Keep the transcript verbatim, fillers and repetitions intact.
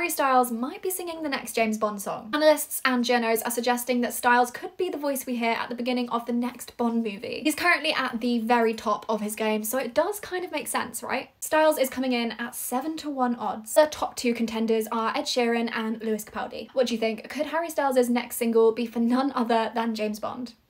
Harry Styles might be singing the next James Bond song. Analysts and journos are suggesting that Styles could be the voice we hear at the beginning of the next Bond movie. He's currently at the very top of his game, so it does kind of make sense, right? Styles is coming in at seven to one odds. The top two contenders are Ed Sheeran and Lewis Capaldi. What do you think? Could Harry Styles' next single be for none other than James Bond?